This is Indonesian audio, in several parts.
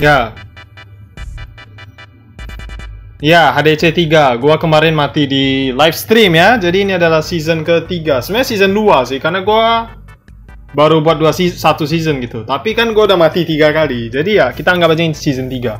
Ya. Ya, HDC 3. Gua kemarin mati di live stream ya. Jadi ini adalah season ketiga. Sebenarnya season 2 sih, karena gua baru buat satu season gitu. Tapi kan gua udah mati 3 kali. Jadi ya, kita anggap aja ini season 3.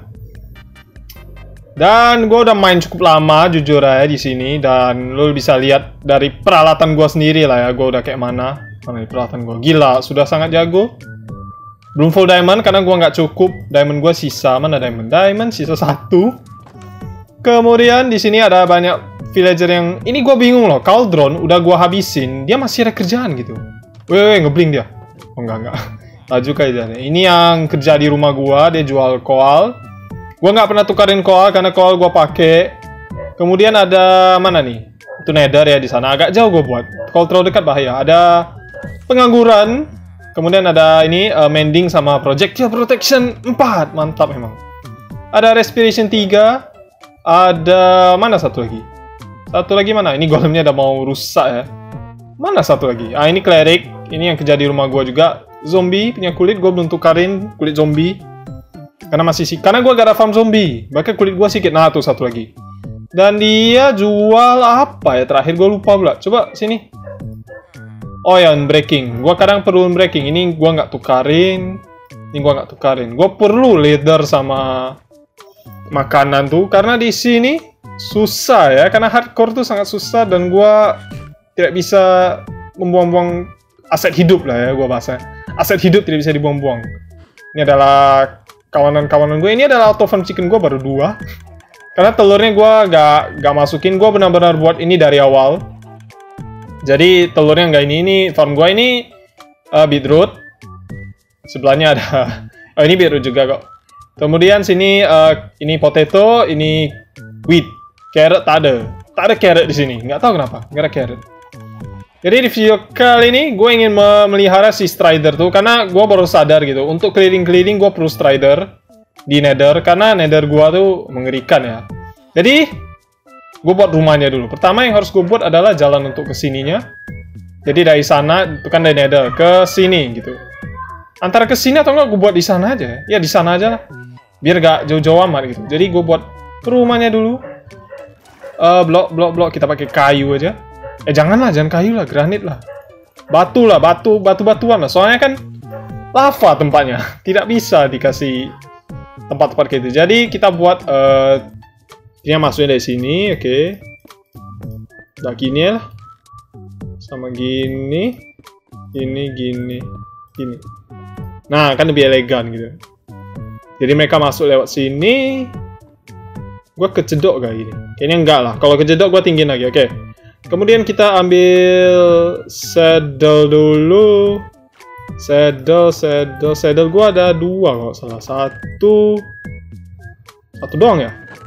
Dan gua udah main cukup lama jujur aja di sini, dan lo bisa lihat dari peralatan gua sendiri lah ya. Gua udah kayak mana. Mana peralatan gua. Gila, sudah sangat jago. Belum full diamond karena gua nggak cukup. Diamond gua sisa. Mana diamond? Diamond sisa 1. Kemudian di sini ada banyak villager yang ini gue bingung loh. Cauldron udah gue habisin, dia masih ada kerjaan gitu. Weh, ngeblink dia. Oh enggak. Laju kayak ini yang kerja di rumah gue, dia jual koal. Gue nggak pernah tukarin koal karena koal gue pakai. Kemudian ada mana nih? Itu nether ya di sana. Agak jauh gue buat. Kalau terlalu dekat bahaya. Ada pengangguran. Kemudian ada ini mending sama projectile protection 4. Mantap emang. Ada respiration 3. Ada mana satu lagi? Satu lagi mana? Ini golemnya udah mau rusak ya. Mana satu lagi? Ah, ini cleric. Ini yang kerja di rumah gua juga. Zombie punya kulit, gua belum tukarin kulit zombie. Karena masih karena gua gak ada farm zombie. Bahkan kulit gua sedikit. Nah, tuh satu lagi. Dan dia jual apa ya? Terakhir gua lupa pula. Coba sini. Oh ya, unbreaking. Gua kadang perlu unbreaking. Ini gua nggak tukarin. Ini gua nggak tukarin. Gua perlu leather sama makanan tuh, karena di sini susah ya, karena hardcore tuh sangat susah dan gua tidak bisa membuang-buang aset hidup lah ya, gua bahasa. Aset hidup tidak bisa dibuang-buang. Ini adalah kawanan-kawanan gue. Ini adalah auto farm chicken gua baru 2. Karena telurnya gua gak masukin, gua benar-benar buat ini dari awal. Jadi telurnya nggak ini farm gua ini beetroot. Sebelahnya ada oh ini beetroot juga kok. Kemudian sini ini potato, ini wheat. Carrot tak ada carrot di sini. Nggak tahu kenapa, nggak ada carrot. Jadi di video kali ini gue ingin memelihara si strider tuh, karena gue baru sadar gitu. Untuk keliling-keliling gue perlu strider di nether, karena nether gue tuh mengerikan ya. Jadi gue buat rumahnya dulu. Pertama yang harus gue buat adalah jalan untuk kesininya. Jadi dari sana, itu kan dari nether ke sini gitu. Antara ke sini atau enggak gue buat di sana aja. Ya di sana aja lah. Biar gak jauh-jauh amat gitu. Jadi gue buat rumahnya dulu. Blok kita pakai kayu aja. Jangan kayu lah, granit lah. Batu lah, batu-batuan lah. Soalnya kan lava tempatnya. Tidak bisa dikasih tempat-tempat kayak gitu. Jadi kita buat ini masuknya dari sini, oke. Nah gini lah. Sama gini. Gini. Nah, kan lebih elegan gitu. Jadi mereka masuk lewat sini. Gue kecedok gak gini? Kayaknya enggak lah. Kalau kecedok gue tinggiin lagi, oke. Kemudian kita ambil saddle dulu. Saddle gue ada 2 kok. Salah satu doang ya?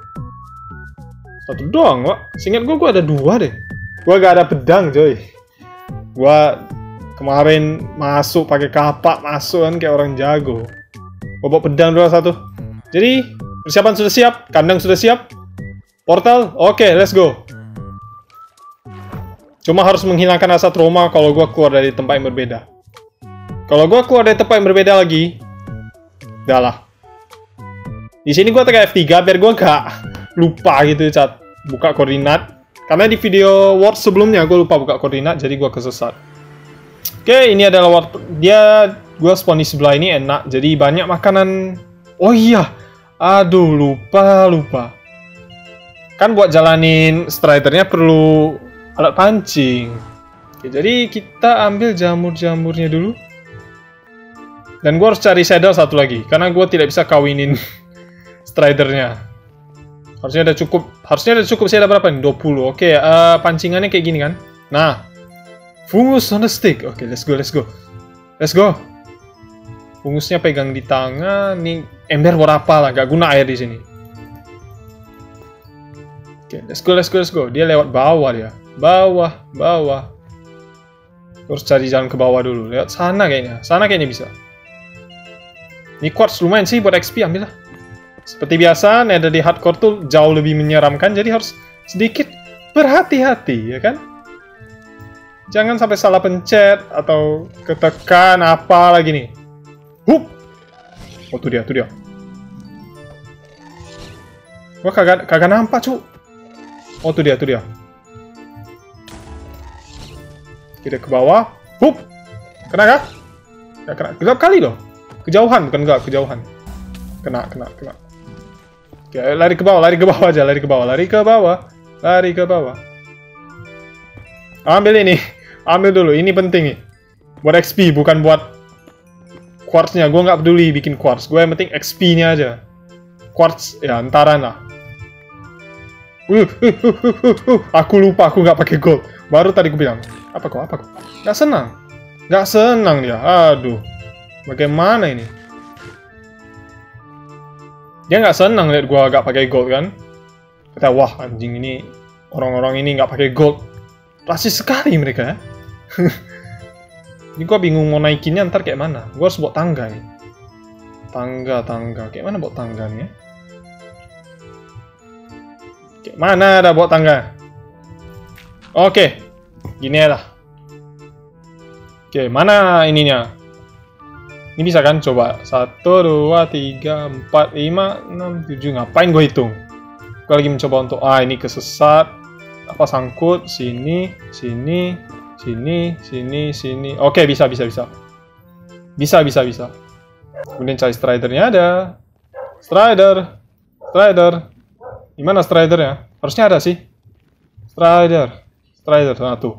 Satu doang, Wak. Seingat gue ada 2 deh. Gue gak ada pedang, coy. Gue kemarin masuk pakai kapak, masuk kan kayak orang jago. Bawa pedang dulu satu. Jadi persiapan sudah siap, kandang sudah siap, portal, oke, let's go. Cuma harus menghilangkan rasa trauma kalau gue keluar dari tempat yang berbeda. Kalau gue keluar dari tempat yang berbeda lagi, udah lah. Di sini gue tekan F3 biar gue gak lupa gitu cat buka koordinat. Karena di video Word sebelumnya gue lupa buka koordinat, jadi gue kesesat. Oke, ini adalah gue spawn di sebelah ini enak, jadi banyak makanan. Oh iya, aduh lupa. Kan buat jalanin stridernya perlu alat pancing. Oke, jadi kita ambil jamur-jamurnya dulu. Dan gue harus cari saddle satu lagi, karena gue tidak bisa kawinin stridernya. Harusnya ada cukup, saya ada berapa nih? 20, oke, pancingannya kayak gini kan. Nah, fungus on the stick. Oke, let's go. Fungusnya pegang di tangan. Nih ember buat apa lah? Gak guna air di sini. Oke, let's go. Dia lewat bawah dia. Bawah. Terus cari jalan ke bawah dulu. Lewat sana kayaknya. Sana kayaknya bisa. Ini quartz lumayan sih buat XP, ambil lah. Seperti biasa, nether di hardcore tuh jauh lebih menyeramkan. Jadi harus sedikit berhati-hati, ya kan? Jangan sampai salah pencet atau ketekan apa lagi nih. Hup! Oh, tuh dia. Gua kagak nampak, Cuk. Oh, tuh dia. Kita ke bawah. Hup. Kena kah? Gak kena. Gelap kali loh. Kejauhan, bukan enggak, kejauhan. Kena. Oke, lari ke bawah aja, lari ke bawah. Ambil ini. Ambil dulu, ini penting nih. Buat XP, bukan buat quartz-nya. Gue nggak peduli bikin quartz. Gue yang penting XP-nya aja. Quartz, ya antaran lah. Aku lupa, aku nggak pakai gold. Baru tadi gue bilang. Apa kok? Nggak senang dia. Aduh. Bagaimana ini? Dia nggak senang lihat gue nggak pakai gold kan? Kata, wah anjing ini, orang-orang ini nggak pakai gold. Rasis sekali mereka ya. Ini gue bingung mau naikinnya ntar kayak mana. Gue harus buat tangga nih. Tangga. Kayak mana buat tangga nih ya? Kayak mana ada buat tangga? Oke. Gini ya lah. Oke, mana ininya? Ini bisa kan? Coba. 1, 2, 3, 4, 5, 6, 7. Ngapain gue hitung? Gue lagi mencoba untuk... ini kesesat. Apa sangkut? Sini. Oke, bisa. Bisa. Kemudian cari stridernya ada. Strider. Gimana stridernya? Harusnya ada sih. Strider. Nah tuh.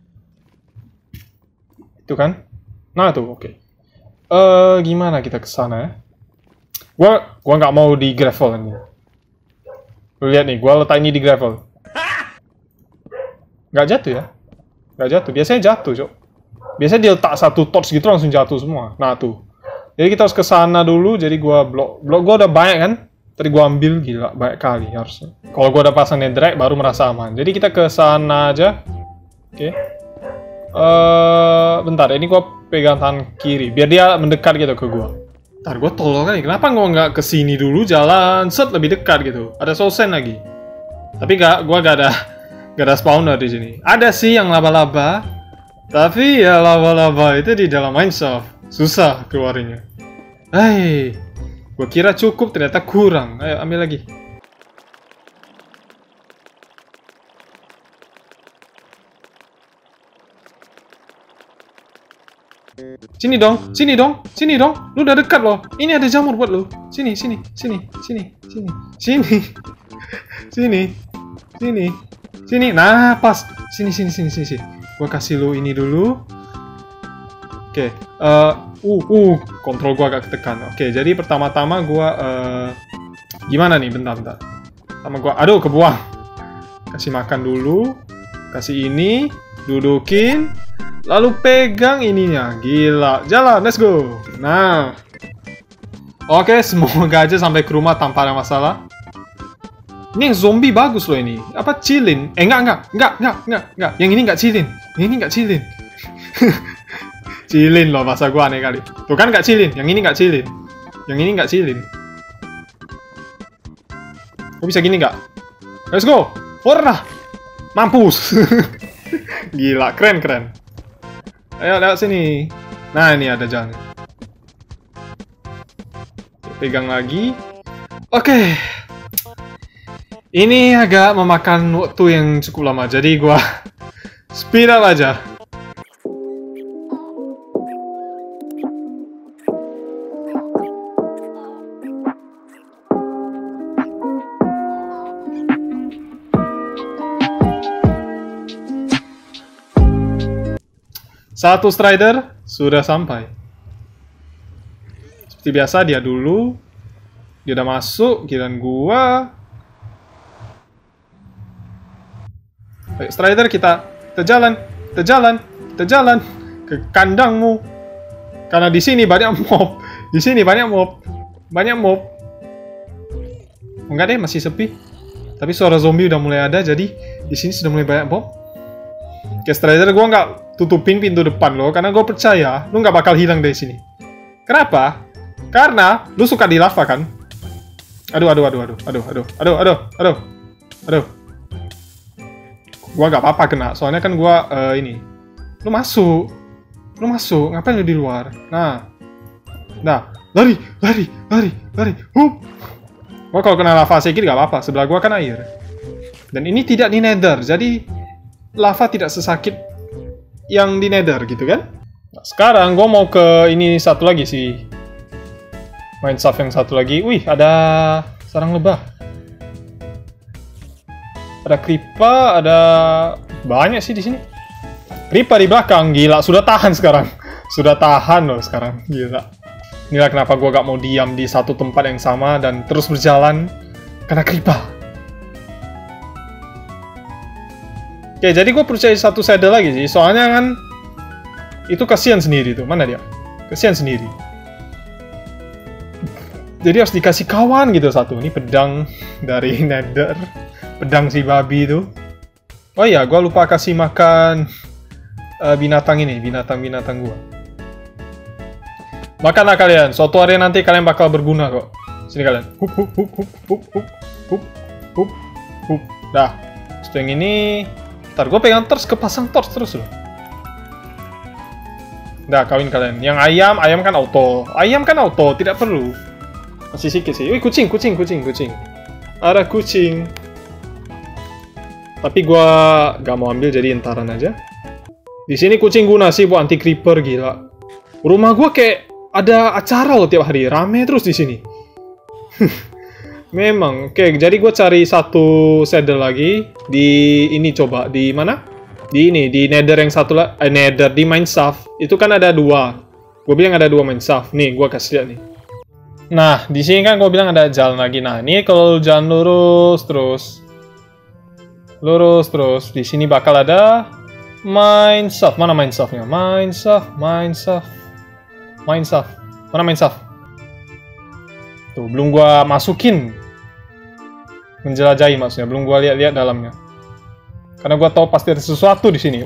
Itu kan? Nah tuh, oke. Gimana kita ke sana ya? Gua nggak mau di gravel ini. Lu lihat nih, gua letak ini di gravel. Nggak jatuh ya? Nggak jatuh. Biasanya jatuh, Cok. Biasanya dia letak satu torch gitu langsung jatuh semua. Nah tuh. Jadi kita harus ke sana dulu. Jadi gua blok gua udah banyak kan? Tadi gua ambil gila banyak kali harusnya. Kalau gua udah pasang netherite baru merasa aman. Jadi kita ke sana aja. Oke. Bentar, ini gua pegang tangan kiri biar dia mendekat gitu ke gua. Ntar gua tolol kali. Kenapa gua nggak ke sini dulu jalan set lebih dekat gitu? Ada soul sand lagi. Tapi gua gak ada spawner di sini. Ada sih yang laba-laba. Tapi ya laba-laba itu di dalam mineshaft. Susah keluarinnya. Gua kira cukup, ternyata kurang. Ayo, ambil lagi. Sini dong. Lu udah dekat loh. Ini ada jamur buat lu. Sini. Nah, pas. Sini. Gua kasih lu ini dulu. Oke. Kontrol gua agak ketekan. Oke, jadi pertama-tama gua gimana nih? Bentar. Pertama gua kebuang. Kasih makan dulu. Kasih ini, dudukin, lalu pegang ininya. Gila. Jalan, let's go. Nah. Oke, semoga aja sampai ke rumah tanpa ada masalah. Ini yang zombie bagus loh ini. Apa chillin? Enggak. Yang ini nggak chillin. Chillin loh, bahasa gua aneh kali. Tuh kan nggak chillin, yang ini nggak chillin. Kok bisa gini nggak? Let's go! Warna! Mampus! Gila, keren. Ayo, lewat sini. Nah, ini ada jalan. Pegang lagi. Oke. Ini agak memakan waktu yang cukup lama, jadi gua speed up aja. Satu strider sudah sampai. Seperti biasa dia dulu. Dia udah masuk, giliran gua. Ayo strider kita jalan ke kandangmu. Karena di sini banyak mob. Enggak deh, masih sepi. Tapi suara zombie udah mulai ada, jadi di sini sudah mulai banyak mob. Oke, strider gua nggak tutupin pintu depan lo, karena gue percaya lu nggak bakal hilang dari sini. Kenapa? Karena lu suka di lava kan? Aduh. Gua nggak apa-apa kena, soalnya kan gua ini. Lu masuk, ngapain lu di luar? Nah, lari. Hup. Gua kalau kena lava sedikit gak apa-apa, sebelah gua kan air. Dan ini tidak di nether, jadi lava tidak sesakit yang di nether gitu kan. Nah, sekarang gua mau ke ini satu lagi sih. Main shaft yang satu lagi. Wih, ada sarang lebah. Ada creeper, ada banyak sih di sini. Creeper di belakang, gila, sudah tahan sekarang. Sudah tahan loh sekarang, gila. Inilah kenapa gue gak mau diam di satu tempat yang sama dan terus berjalan karena creeper. Oke, jadi gue percaya satu saddle lagi sih, soalnya kan itu kasihan sendiri tuh, mana dia? Kasihan sendiri. Jadi harus dikasih kawan gitu satu. Ini pedang dari nether, pedang si babi itu. Oh iya, gue lupa kasih makan binatang ini, binatang-binatang gue. Makanlah kalian, suatu hari nanti kalian bakal berguna kok. Sini kalian. Hup, hup, hup, hup, hup, hup, hup, hup, hup. Dah, setelah yang ini, ntar gue pegang torch, kepasang torch terus loh. Dah, kawin kalian. Yang ayam, ayam kan auto. Ayam kan auto, tidak perlu. Masih sedikit sih. Wih, kucing, kucing, kucing, kucing. Ada kucing. Tapi gue gak mau ambil, jadi entaran aja. Di sini kucing guna sih buat anti creeper, gila. Rumah gue kayak ada acara loh tiap hari, rame terus di sini. Memang. Oke, jadi gue cari satu saddle lagi di ini, coba di mana? Di ini, di nether yang satu lah, nether di mine shaft. Itu kan ada dua. Gue bilang ada dua mine shaft. Nih, gue kasih lihat nih. Nah, di sini kan gue bilang ada jalan lagi. Nah, ini kalau jalan lurus terus. Lurus terus. Di sini bakal ada mine shaft. Mana mine shaftnya? Mine shaft, mine shaft. Mine shaft. Mana mine shaft? Tuh, belum gua masukin. Menjelajahi maksudnya, belum gua lihat-lihat dalamnya. Karena gua tahu pasti ada sesuatu di sini.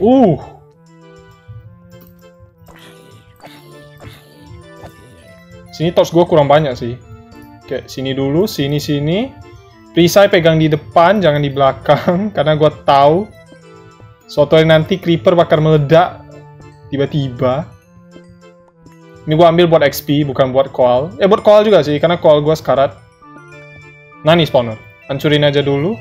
Sini torch gua kurang banyak sih. Oke, sini dulu, sini. Perisai pegang di depan, jangan di belakang. Karena gua tahu suatu hari nanti creeper bakal meledak tiba-tiba. Ini gua ambil buat XP, bukan buat koal. Buat koal juga sih, karena koal gua sekarat. Nah nih spawner, hancurin aja dulu.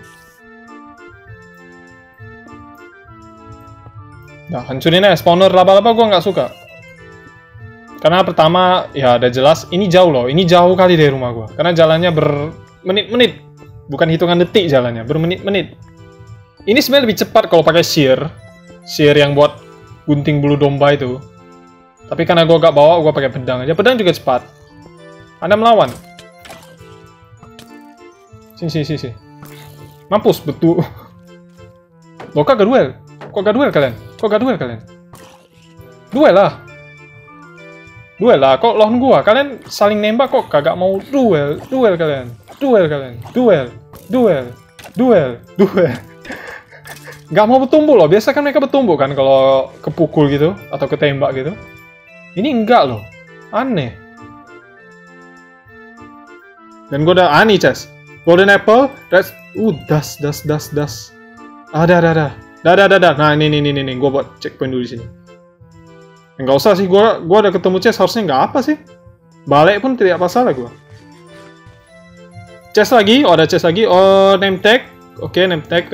Nah, hancurin aja spawner laba-laba gua nggak suka. Karena pertama, ya udah jelas, ini jauh loh. Ini jauh kali dari rumah gua. Karena jalannya bermenit-menit. Bukan hitungan detik jalannya, bermenit-menit. Ini sebenarnya lebih cepat kalau pakai shear. Shear yang buat gunting bulu domba itu. Tapi karena gue gak bawa, gue pakai pedang aja. Pedang juga cepat. Anda melawan. Sini. Mampus, betul. Loh, kok gak duel? Kok gak duel kalian? Duel lah. Kok lawan gue? Kalian saling nembak kok kagak mau duel. Duel kalian. Gak mau bertumbuh loh. Biasa kan mereka bertumbuh kan kalau kepukul gitu. Atau ketembak gitu. Ini enggak loh. Aneh. Dan gue udah nih chest. Golden apple. Das. Ada. Nah, ini. Gue buat checkpoint dulu di sini. Enggak usah sih. Gue udah ketemu chest. Harusnya nggak apa sih. Balik pun tidak masalah gue. Chest lagi. Oh, ada chest lagi. Oh, name tag. Oke, name tag.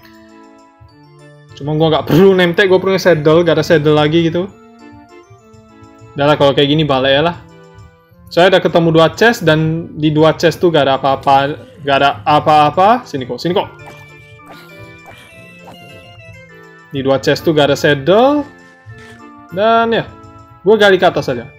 Cuma gue nggak perlu name tag. Gue perlu saddle. Gak ada saddle lagi gitu. Udah lah, kalau kayak gini balik ya lah. Saya udah ketemu 2 chest dan di 2 chest tuh gak ada apa-apa. Sini kok. Di 2 chest tuh gak ada saddle. Dan ya, gue gali ke atas aja.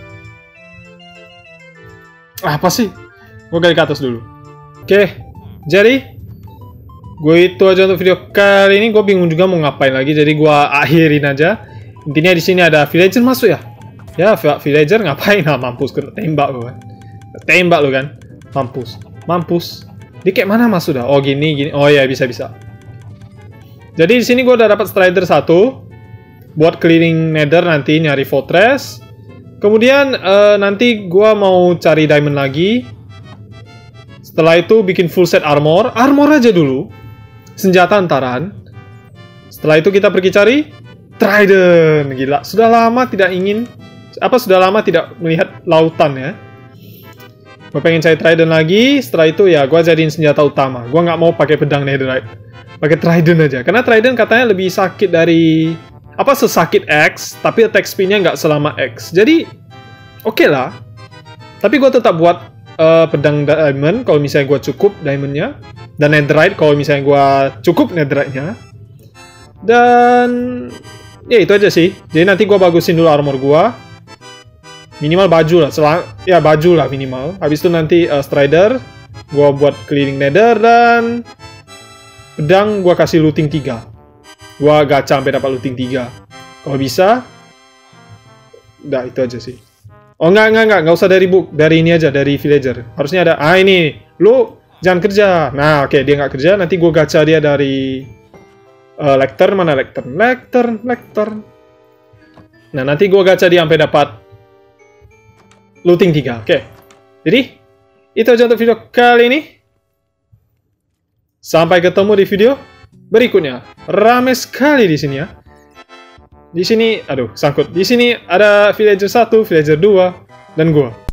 Apa sih? Gue gali ke atas dulu. Oke, jadi gue itu aja untuk video kali ini. Gue bingung juga mau ngapain lagi, jadi gue akhirin aja. Intinya di sini ada villager masuk ya. Ya, villager ngapain? Nah, mampus, kena tembak lo kan. Tembak lo kan. Mampus. Dia kayak mana masuk dah? Oh, gini. Oh ya, bisa. Jadi di sini gue udah dapat strider 1 buat clearing nether nanti, nyari fortress. Kemudian nanti gue mau cari diamond lagi. Setelah itu bikin full set armor aja dulu. Senjata antaran. Setelah itu kita pergi cari trident. Gila, sudah lama tidak melihat lautan ya. Gue pengen cari trident lagi. Setelah itu ya gue jadiin senjata utama. Gue nggak mau pakai pedang netherite. Pakai trident aja. Karena trident katanya lebih sakit dari... sesakit X. Tapi attack speed-nya nggak selama X. Jadi, oke lah. Tapi gue tetap buat pedang diamond. Kalau misalnya gue cukup diamondnya. Dan netherite kalau misalnya gue cukup netherite-nya. Dan... ya itu aja sih. Jadi nanti gue bagusin dulu armor gue. Minimal baju lah, ya baju lah minimal. Habis itu nanti strider, gue buat keliling nether dan pedang gue kasih looting 3. Gue gacha sampai dapat looting 3. Kalau bisa, udah itu aja sih. Oh enggak usah dari book, dari ini aja, dari villager. Harusnya ada, ini, lu jangan kerja. Nah oke, dia nggak kerja, nanti gue gacha dia dari lecter, mana lecter? Lecter. Nah nanti gue gacha dia sampai dapat looting 3, oke. Jadi, itu aja untuk video kali ini. Sampai ketemu di video berikutnya. Rame sekali di sini ya. Di sini, aduh, sangkut. Di sini ada villager 1, villager 2, dan gua.